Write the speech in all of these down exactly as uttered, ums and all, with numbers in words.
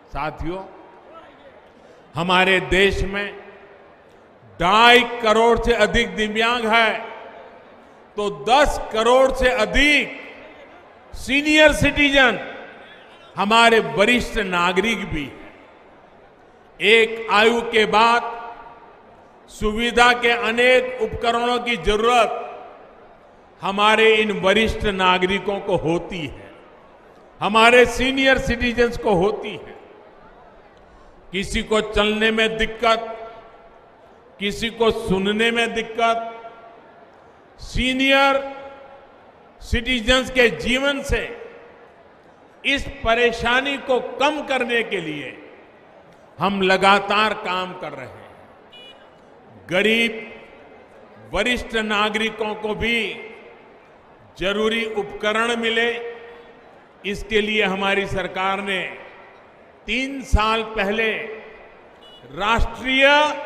साथियों, हमारे देश में ढाई करोड़ से अधिक दिव्यांग है, तो दस करोड़ से अधिक सीनियर सिटीजन हमारे वरिष्ठ नागरिक भी हैं। एक आयु के बाद सुविधा के अनेक उपकरणों की जरूरत हमारे इन वरिष्ठ नागरिकों को होती है, हमारे सीनियर सिटीजन्स को होती है। किसी को चलने में दिक्कत, किसी को सुनने में दिक्कत, सीनियर सिटीजन्स के जीवन से इस परेशानी को कम करने के लिए हम लगातार काम कर रहे हैं। गरीब वरिष्ठ नागरिकों को भी जरूरी उपकरण मिले, इसके लिए हमारी सरकार ने तीन साल पहले राष्ट्रीय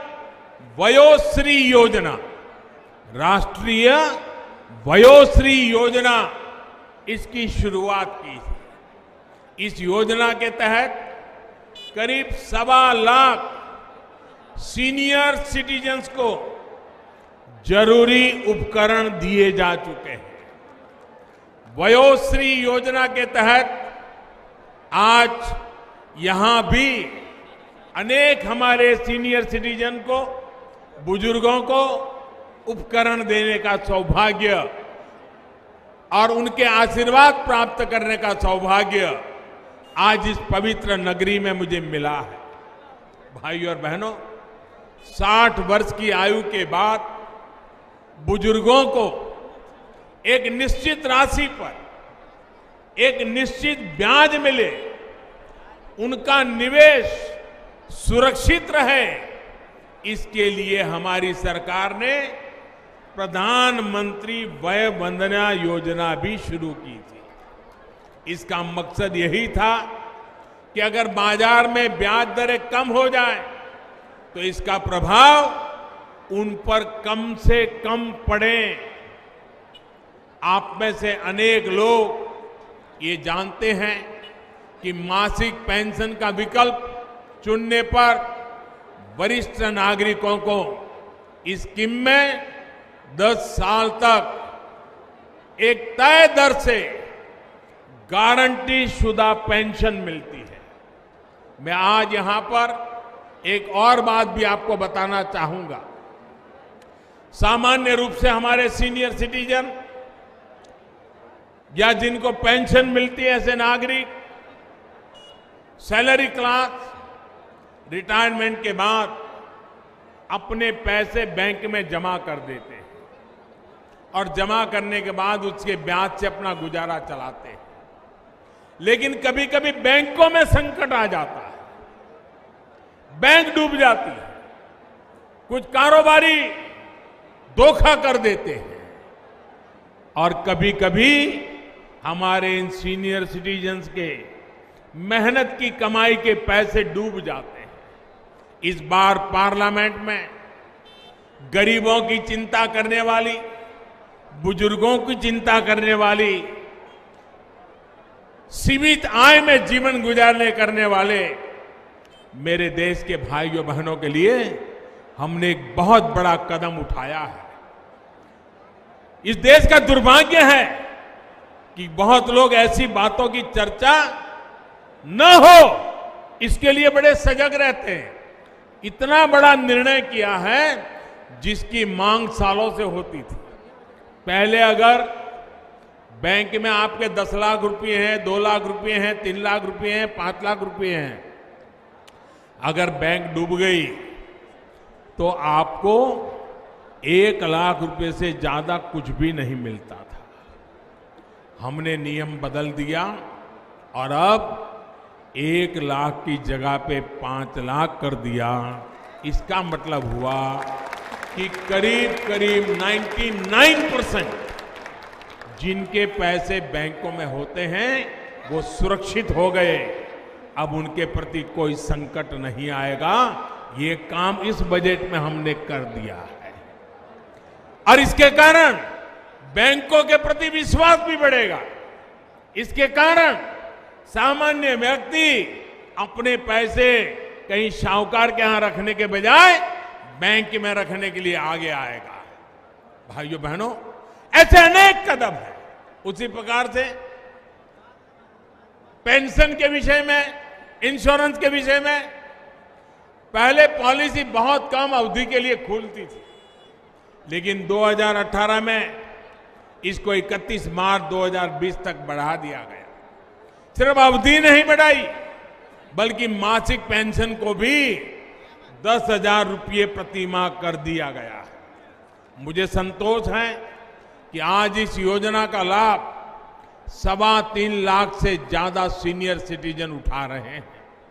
वयोश्री योजना राष्ट्रीय वयोश्री योजना इसकी शुरुआत की थी। इस योजना के तहत करीब सवा लाख सीनियर सिटीजन्स को जरूरी उपकरण दिए जा चुके हैं। वयोश्री योजना के तहत आज यहां भी अनेक हमारे सीनियर सिटीजन को, बुजुर्गों को उपकरण देने का सौभाग्य और उनके आशीर्वाद प्राप्त करने का सौभाग्य आज इस पवित्र नगरी में मुझे मिला है। भाइयों और बहनों, साठ वर्ष की आयु के बाद बुजुर्गों को एक निश्चित राशि पर एक निश्चित ब्याज मिले, उनका निवेश सुरक्षित रहे, इसके लिए हमारी सरकार ने प्रधानमंत्री वय वंदना योजना भी शुरू की थी। इसका मकसद यही था कि अगर बाजार में ब्याज दरें कम हो जाए तो इसका प्रभाव उन पर कम से कम पड़े। आप में से अनेक लोग ये जानते हैं कि मासिक पेंशन का विकल्प चुनने पर वरिष्ठ नागरिकों को इस स्कीम में दस साल तक एक तय दर से गारंटी शुदा पेंशन मिलती है। मैं आज यहां पर एक और बात भी आपको बताना चाहूंगा। सामान्य रूप से हमारे सीनियर सिटीजन या जिनको पेंशन मिलती है, ऐसे नागरिक सैलरी क्लास रिटायरमेंट के बाद अपने पैसे बैंक में जमा कर देते हैं और जमा करने के बाद उसके ब्याज से अपना गुजारा चलाते हैं। लेकिन कभी कभी बैंकों में संकट आ जाता है, बैंक डूब जाती है, कुछ कारोबारी धोखा कर देते हैं और कभी कभी हमारे इन सीनियर सिटीजन्स के मेहनत की कमाई के पैसे डूब जाते हैं। इस बार पार्लियामेंट में गरीबों की चिंता करने वाली, बुजुर्गों की चिंता करने वाली, सीमित आय में जीवन गुजारने करने वाले मेरे देश के भाइयों बहनों के लिए हमने एक बहुत बड़ा कदम उठाया है। इस देश का दुर्भाग्य है कि बहुत लोग ऐसी बातों की चर्चा न हो इसके लिए बड़े सजग रहते हैं। इतना बड़ा निर्णय किया है जिसकी मांग सालों से होती थी। पहले अगर बैंक में आपके दस लाख रुपए हैं, दो लाख रुपए हैं, तीन लाख रुपए हैं, पांच लाख रुपए हैं, अगर बैंक डूब गई तो आपको एक लाख रुपए से ज्यादा कुछ भी नहीं मिलता था। हमने नियम बदल दिया और अब एक लाख की जगह पे पांच लाख कर दिया। इसका मतलब हुआ कि करीब करीब निन्यानवे परसेंट जिनके पैसे बैंकों में होते हैं वो सुरक्षित हो गए। अब उनके प्रति कोई संकट नहीं आएगा। ये काम इस बजट में हमने कर दिया है और इसके कारण बैंकों के प्रति विश्वास भी बढ़ेगा। इसके कारण सामान्य व्यक्ति अपने पैसे कहीं साहूकार के यहां रखने के बजाय बैंक में रखने के लिए आगे आएगा। भाइयों बहनों, ऐसे अनेक कदम हैं। उसी प्रकार से पेंशन के विषय में, इंश्योरेंस के विषय में पहले पॉलिसी बहुत कम अवधि के लिए खुलती थी, लेकिन दो हज़ार अठारह में इसको इकतीस मार्च दो हज़ार बीस तक बढ़ा दिया गया। सिर्फ अवधि नहीं बढ़ाई, बल्कि मासिक पेंशन को भी दस हजार रुपये प्रति माह कर दिया गया है। मुझे संतोष है कि आज इस योजना का लाभ सवा तीन लाख से ज्यादा सीनियर सिटीजन उठा रहे हैं।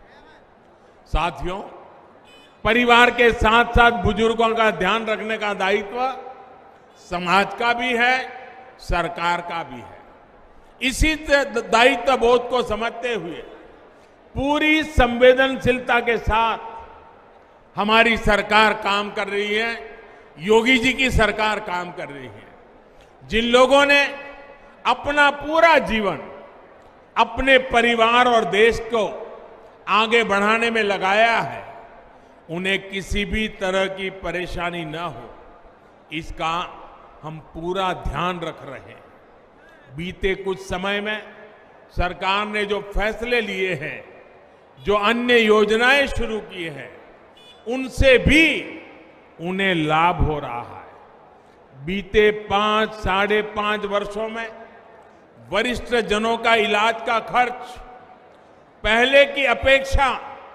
साथियों, परिवार के साथ साथ बुजुर्गों का ध्यान रखने का दायित्व समाज का भी है, सरकार का भी है। इसी दायित्व बोध को समझते हुए पूरी संवेदनशीलता के साथ हमारी सरकार काम कर रही है, योगी जी की सरकार काम कर रही है। जिन लोगों ने अपना पूरा जीवन अपने परिवार और देश को आगे बढ़ाने में लगाया है, उन्हें किसी भी तरह की परेशानी न हो, इसका हम पूरा ध्यान रख रहे हैं। बीते कुछ समय में सरकार ने जो फैसले लिए हैं, जो अन्य योजनाएं शुरू की हैं, उनसे भी उन्हें लाभ हो रहा है। बीते पांच साढ़े पांच वर्षों में वरिष्ठ जनों का इलाज का खर्च पहले की अपेक्षा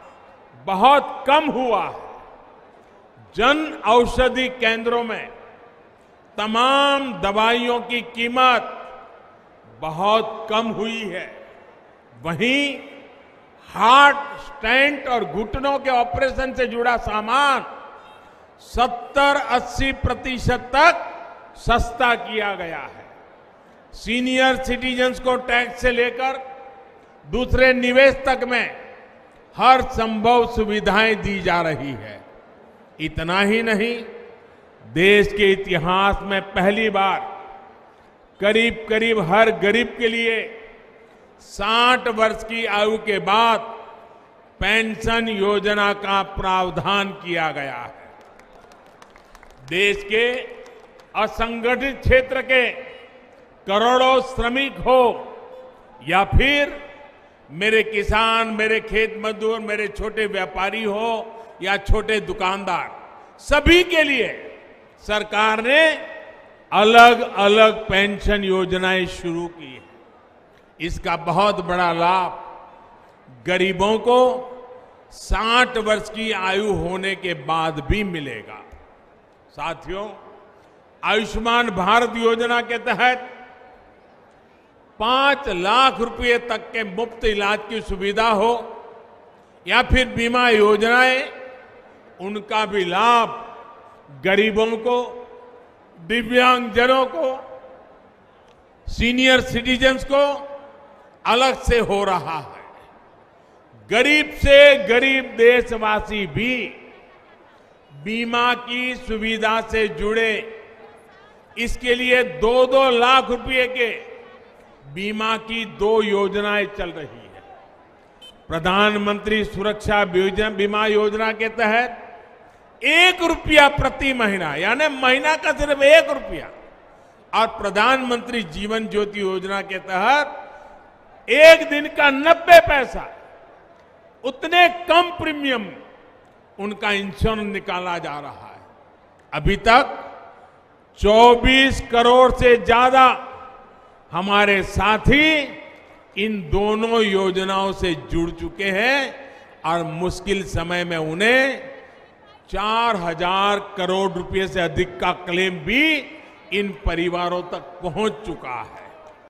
बहुत कम हुआ है। जन औषधि केंद्रों में तमाम दवाइयों की कीमत बहुत कम हुई है। वहीं हार्ट, स्टेंट और घुटनों के ऑपरेशन से जुड़ा सामान सत्तर अस्सी प्रतिशत तक सस्ता किया गया है। सीनियर सिटीजन्स को टैक्स से लेकर दूसरे निवेश तक में हर संभव सुविधाएं दी जा रही है। इतना ही नहीं, देश के इतिहास में पहली बार करीब करीब हर गरीब के लिए साठ वर्ष की आयु के बाद पेंशन योजना का प्रावधान किया गया है। देश के असंगठित क्षेत्र के करोड़ों श्रमिक हो या फिर मेरे किसान, मेरे खेत मजदूर, मेरे छोटे व्यापारी हो या छोटे दुकानदार, सभी के लिए सरकार ने अलग अलग पेंशन योजनाएं शुरू की हैं। इसका बहुत बड़ा लाभ गरीबों को साठ वर्ष की आयु होने के बाद भी मिलेगा। साथियों, आयुष्मान भारत योजना के तहत पांच लाख रुपए तक के मुफ्त इलाज की सुविधा हो या फिर बीमा योजनाएं, उनका भी लाभ गरीबों को, दिव्यांगजनों को, सीनियर सिटीजन्स को अलग से हो रहा है। गरीब से गरीब देशवासी भी बीमा की सुविधा से जुड़े। इसके लिए दो दो लाख रुपए के बीमा की दो योजनाएं चल रही है। प्रधानमंत्री सुरक्षा बीमा योजना के तहत एक रुपया प्रति महीना, यानी महीना का सिर्फ एक रुपया, और प्रधानमंत्री जीवन ज्योति योजना के तहत एक दिन का नब्बे पैसा, उतने कम प्रीमियम उनका इंश्योरेंस निकाला जा रहा है। अभी तक चौबीस करोड़ से ज्यादा हमारे साथी इन दोनों योजनाओं से जुड़ चुके हैं और मुश्किल समय में उन्हें चार हजार करोड़ रुपए से अधिक का क्लेम भी इन परिवारों तक पहुंच चुका है।